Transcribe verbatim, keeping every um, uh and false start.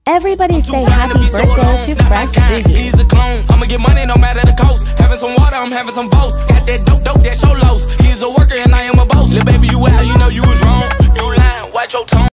Everybody say happy birthday to Fresh Boogie. He's a clone. I'ma get money no matter the coast. Having some water, I'm having some boats. Got that dope, dope, that show lows. He's a worker and I am a boss. Little baby, you out, you know you was wrong. You lying, watch your tone.